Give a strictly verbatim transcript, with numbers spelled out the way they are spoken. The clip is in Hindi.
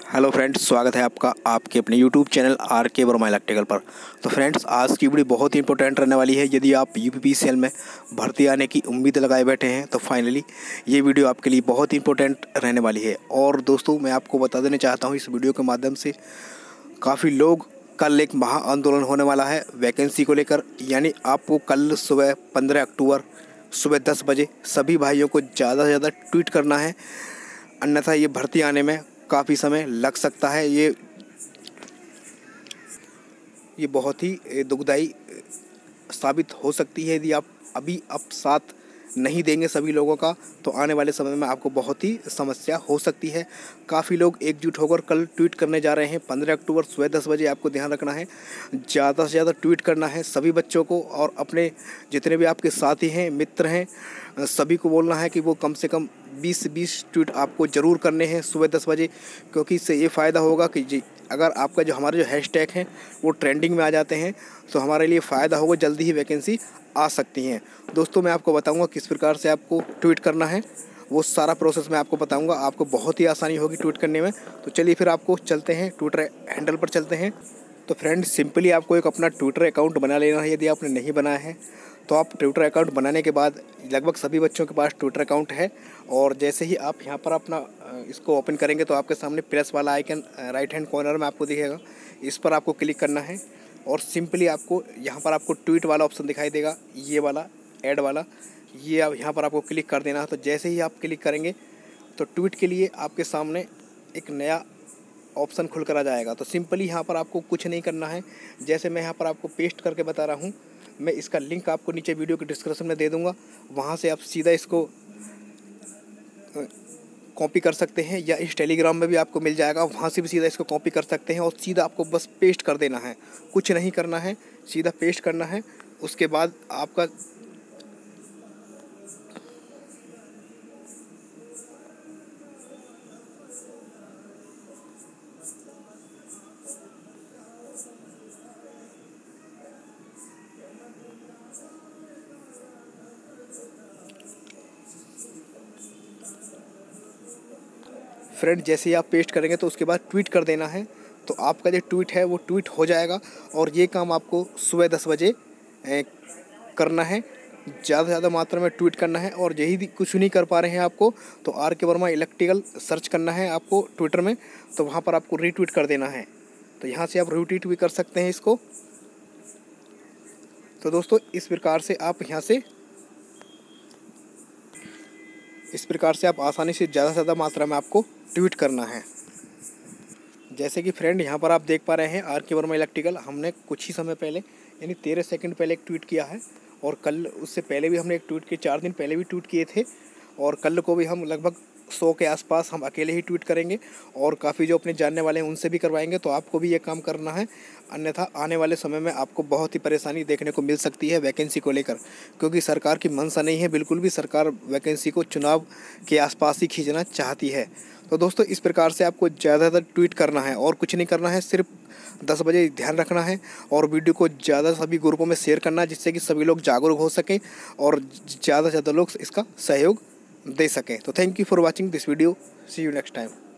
हेलो फ्रेंड्स, स्वागत है आपका आपके अपने यूट्यूब चैनल आर के वर्मा इलेक्ट्रिकल पर। तो फ्रेंड्स, आज की वीडियो बहुत ही इंपॉर्टेंट रहने वाली है। यदि आप यूपीपीसीएल में भर्ती आने की उम्मीद लगाए बैठे हैं तो फाइनली ये वीडियो आपके लिए बहुत ही इंपॉर्टेंट रहने वाली है। और दोस्तों, मैं आपको बता देना चाहता हूँ, इस वीडियो के माध्यम से काफ़ी लोग कल एक महा आंदोलन होने वाला है वैकेंसी को लेकर। यानी आपको कल सुबह पंद्रह अक्टूबर सुबह दस बजे सभी भाइयों को ज़्यादा से ज़्यादा ट्वीट करना है, अन्यथा ये भर्ती आने में काफ़ी समय लग सकता है। ये ये बहुत ही दुखदाई साबित हो सकती है। यदि आप अभी अब साथ नहीं देंगे सभी लोगों का, तो आने वाले समय में आपको बहुत ही समस्या हो सकती है। काफ़ी लोग एकजुट होकर कल ट्वीट करने जा रहे हैं पंद्रह अक्टूबर सुबह दस बजे। आपको ध्यान रखना है, ज़्यादा से ज़्यादा ट्वीट करना है सभी बच्चों को, और अपने जितने भी आपके साथी हैं, मित्र हैं, सभी को बोलना है कि वो कम से कम बीस बीस ट्वीट आपको ज़रूर करने हैं सुबह दस बजे। क्योंकि इससे ये फ़ायदा होगा कि जी अगर आपका जो हमारे जो हैशटैग हैं वो ट्रेंडिंग में आ जाते हैं तो हमारे लिए फ़ायदा होगा, जल्दी ही वैकेंसी आ सकती हैं। दोस्तों, मैं आपको बताऊंगा किस प्रकार से आपको ट्वीट करना है, वो सारा प्रोसेस मैं आपको बताऊंगा। आपको बहुत ही आसानी होगी ट्वीट करने में। तो चलिए फिर आपको चलते हैं, ट्विटर हैंडल पर चलते हैं। तो फ्रेंड, सिंपली आपको एक अपना ट्विटर अकाउंट बना लेना है। यदि आपने नहीं बनाया है तो आप ट्विटर अकाउंट बनाने के बाद, लगभग सभी बच्चों के पास ट्विटर अकाउंट है, और जैसे ही आप यहाँ पर अपना इसको ओपन करेंगे तो आपके सामने प्रेस वाला आइकन राइट हैंड कॉर्नर में आपको दिखेगा। इस पर आपको क्लिक करना है और सिंपली आपको यहाँ पर आपको ट्वीट वाला ऑप्शन दिखाई देगा, ये वाला ऐड वाला, ये आप यहाँ पर आपको क्लिक कर देना है। तो जैसे ही आप क्लिक करेंगे तो ट्वीट के लिए आपके सामने एक नया ऑप्शन खुल कर आ जाएगा। तो सिंपली यहाँ पर आपको कुछ नहीं करना है। जैसे मैं यहाँ पर आपको पेस्ट करके बता रहा हूँ, मैं इसका लिंक आपको नीचे वीडियो के डिस्क्रिप्शन में दे दूँगा। वहाँ से आप सीधा इसको कॉपी कर सकते हैं, या इस टेलीग्राम में भी आपको मिल जाएगा, वहाँ से भी सीधा इसको कॉपी कर सकते हैं और सीधा आपको बस पेस्ट कर देना है। कुछ नहीं करना है, सीधा पेस्ट करना है। उसके बाद आपका फ्रेंड, जैसे ही आप पेस्ट करेंगे तो उसके बाद ट्वीट कर देना है। तो आपका जो ट्वीट है वो ट्वीट हो जाएगा, और ये काम आपको सुबह दस बजे करना है। ज़्यादा से ज़्यादा मात्रा में ट्वीट करना है, और यही कुछ नहीं कर पा रहे हैं आपको तो आर के वर्मा इलेक्ट्रिकल सर्च करना है आपको ट्विटर में, तो वहाँ पर आपको रीट्वीट कर देना है। तो यहाँ से आप रीट्वीट भी कर सकते हैं इसको। तो दोस्तों, इस प्रकार से आप यहाँ से इस प्रकार से आप आसानी से ज़्यादा से ज़्यादा मात्रा में आपको ट्वीट करना है। जैसे कि फ्रेंड यहाँ पर आप देख पा रहे हैं, आर के वर्मा इलेक्ट्रिकल, हमने कुछ ही समय पहले यानी तेरह सेकंड पहले एक ट्वीट किया है, और कल उससे पहले भी हमने एक ट्वीट किए, चार दिन पहले भी ट्वीट किए थे, और कल को भी हम लगभग सौ के आसपास हम अकेले ही ट्वीट करेंगे, और काफ़ी जो अपने जानने वाले हैं उनसे भी करवाएंगे। तो आपको भी ये काम करना है, अन्यथा आने वाले समय में आपको बहुत ही परेशानी देखने को मिल सकती है वैकेंसी को लेकर। क्योंकि सरकार की मंशा नहीं है बिल्कुल भी, सरकार वैकेंसी को चुनाव के आसपास ही खींचना चाहती है। तो दोस्तों, इस प्रकार से आपको ज़्यादातर ट्वीट करना है और कुछ नहीं करना है, सिर्फ दस बजे ध्यान रखना है, और वीडियो को ज़्यादा सभी ग्रुपों में शेयर करना है, जिससे कि सभी लोग जागरूक हो सकें और ज़्यादा से ज़्यादा लोग इसका सहयोग दे सकें। तो thank you for watching this video, see you next time.